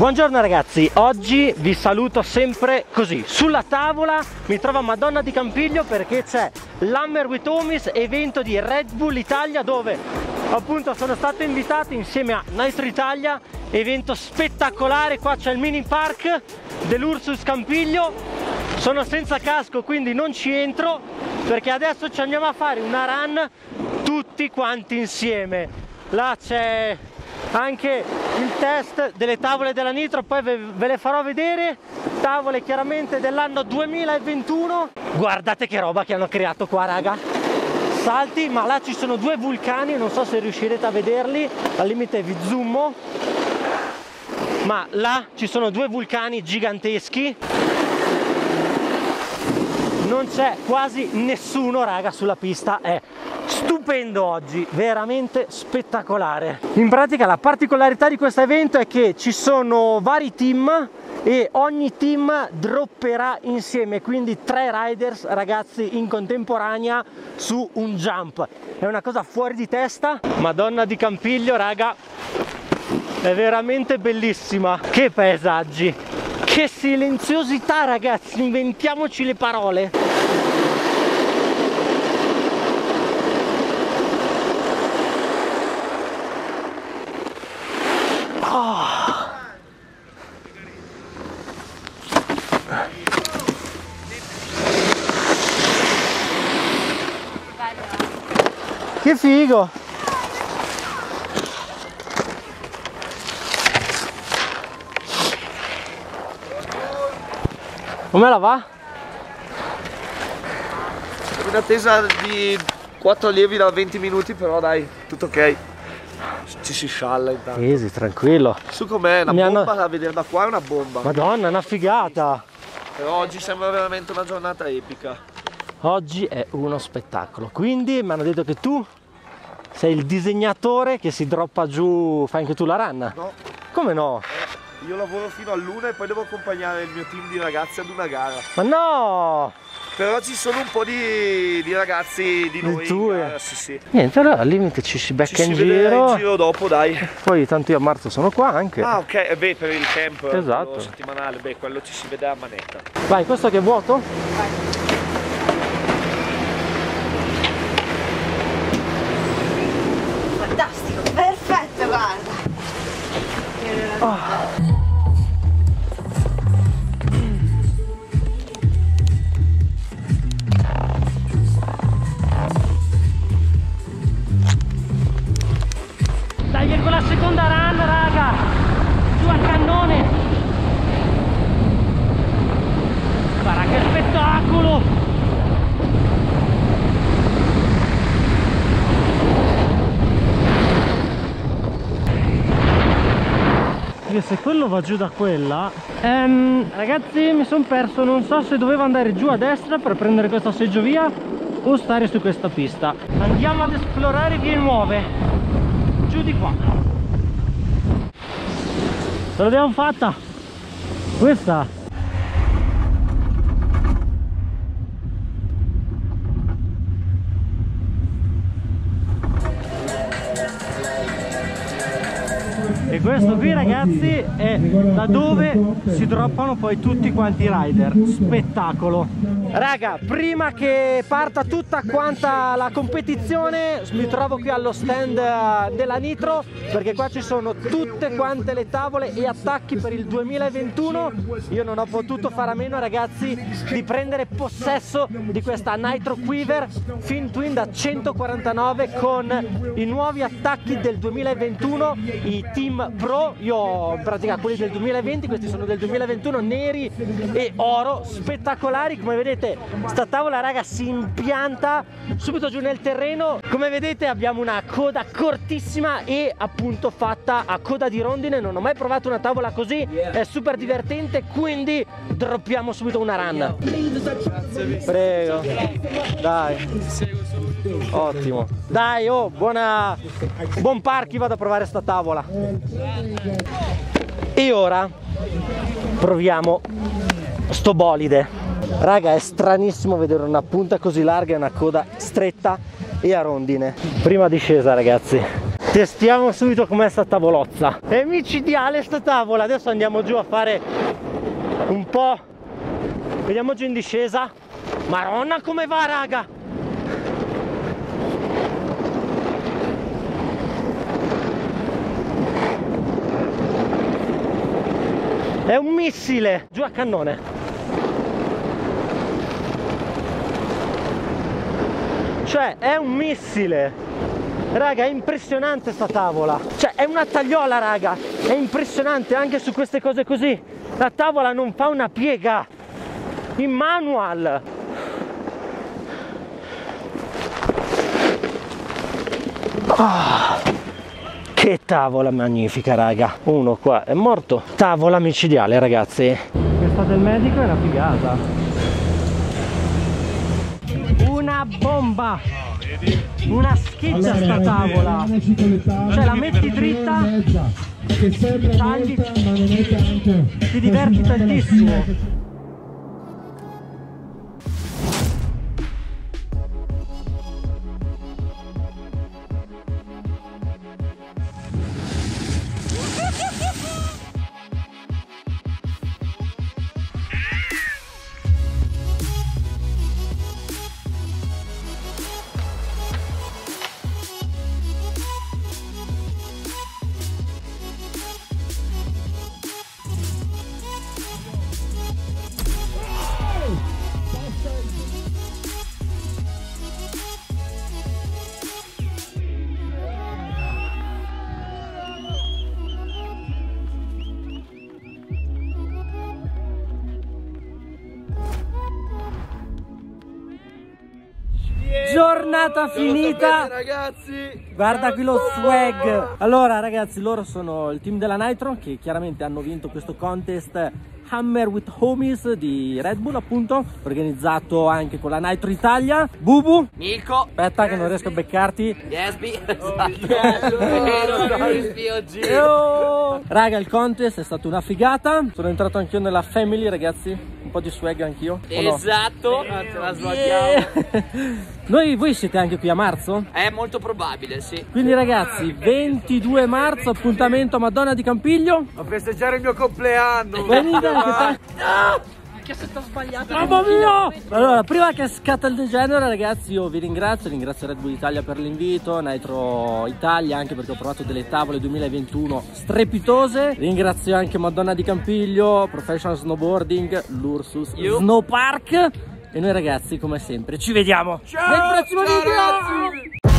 Buongiorno ragazzi, oggi vi saluto sempre così. Sulla tavola mi trova Madonna di Campiglio perché c'è l'Hammer with Homies, evento di Red Bull Italia, dove appunto sono stato invitato insieme a Nitro Italia, evento spettacolare. Qua c'è il mini park dell'Ursus Campiglio. Sono senza casco quindi non ci entro, perché adesso ci andiamo a fare una run tutti quanti insieme. Là c'è anche il test delle tavole della Nitro, poi ve le farò vedere. Tavole chiaramente dell'anno 2021. Guardate che roba che hanno creato qua, raga. Salti, ma là ci sono due vulcani, non so se riuscirete a vederli, al limite vi zoomo, ma là ci sono due vulcani giganteschi. Non c'è quasi nessuno, raga, sulla pista. È stupendo oggi, veramente spettacolare. In pratica la particolarità di questo evento è che ci sono vari team e ogni team dropperà insieme, quindi 3 riders, ragazzi, in contemporanea su un jump. È una cosa fuori di testa. Madonna di Campiglio, raga, è veramente bellissima. Che paesaggi, che silenziosità, ragazzi, inventiamoci le parole. Che figo! Come la va? In attesa di 4 allievi da 20 minuti, però dai, tutto ok. Ci si scialla intanto. Easy, tranquillo. Su com'è, una bomba da vedere da qua, è una bomba. Madonna, è una figata. Però oggi sembra veramente una giornata epica. Oggi è uno spettacolo. Quindi mi hanno detto che tu sei il disegnatore che si droppa giù, fai anche tu la run? No. Come no? Io lavoro fino all'1 e poi devo accompagnare il mio team di ragazzi ad una gara. Ma no! Però ci sono un po' di ragazzi di noi in gara, sì. Niente, allora al limite ci si becca in giro. In giro dopo, dai. Poi tanto io a marzo sono qua anche. Ah, ok, beh, per il camp, esatto, quello settimanale, beh, quello ci si vede a manetta. Vai, questo che è vuoto? Vai. Fantastico, perfetto, guarda. Dai, con la seconda run, raga, giù al cannone. Guarda che spettacolo. Se quello va giù da quella, ragazzi, mi sono perso, non so se dovevo andare giù a destra per prendere questa seggiovia o stare su questa pista. Andiamo ad esplorare vie nuove, giù di qua. Ce l'abbiamo fatta questa. E questo qui, ragazzi, è da dove si droppano poi tutti quanti i rider. Spettacolo. Raga, prima che parta tutta quanta la competizione mi trovo qui allo stand della Nitro, perché qua ci sono tutte quante le tavole e attacchi per il 2021. Io non ho potuto fare a meno, ragazzi, di prendere possesso di questa Nitro Quiver Fin Twin da 149 con i nuovi attacchi del 2021, i Team Pro. Io ho in pratica quelli del 2020, questi sono del 2021, neri e oro, spettacolari. Come vedete sta tavola, raga, si impianta subito giù nel terreno. Come vedete abbiamo una coda cortissima e appunto fatta a coda di rondine. Non ho mai provato una tavola così, è super divertente, quindi droppiamo subito una run. Prego, dai, ottimo, dai, oh, buon parchi, vado a provare sta tavola. E ora proviamo sto bolide. Raga, è stranissimo vedere una punta così larga e una coda stretta e a rondine. Prima discesa, ragazzi. Testiamo subito com'è sta tavolozza. È micidiale sta tavola. Adesso andiamo giù a fare un po'. Vediamo giù in discesa. Maronna come va, raga. È un missile. Giù a cannone. Cioè è un missile. Raga, è impressionante sta tavola. Cioè è una tagliola, raga. È impressionante anche su queste cose così. La tavola non fa una piega. In manual. Che tavola magnifica, raga. Uno qua è morto. Tavola micidiale, ragazzi. Questa del medico è una figata. Una bomba. Una scheggia sta tavola. Cioè la metti dritta, tagli, ti diverti tantissimo. Giornata finita, ragazzi. guarda qui lo swag. Allora ragazzi, loro sono il team della Nitro, che chiaramente hanno vinto questo contest Hammer with Homies di Red Bull, appunto, organizzato anche con la Nitro Italia. Bubu, Milko, aspetta che non riesco a beccarti. Yesby, Raga, il contest è stato una figata. Sono entrato anch'io nella family, ragazzi. Un po' di swag anch'io. esatto, ce la sbagliamo. Voi siete anche qui a marzo? È molto probabile, sì. Quindi ragazzi, 22 marzo, appuntamento a Madonna di Campiglio. A festeggiare il mio compleanno. Venite anche Che se t'ho sbagliato. mamma mia! Allora, prima che scatta il degenere, ragazzi, io vi ringrazio Red Bull Italia per l'invito, Nitro Italia anche perché ho provato delle tavole 2021 strepitose. Ringrazio anche Madonna di Campiglio, Professional Snowboarding, l'Ursus Snow Park. E noi ragazzi, come sempre, ci vediamo nel prossimo video! Ragazzi.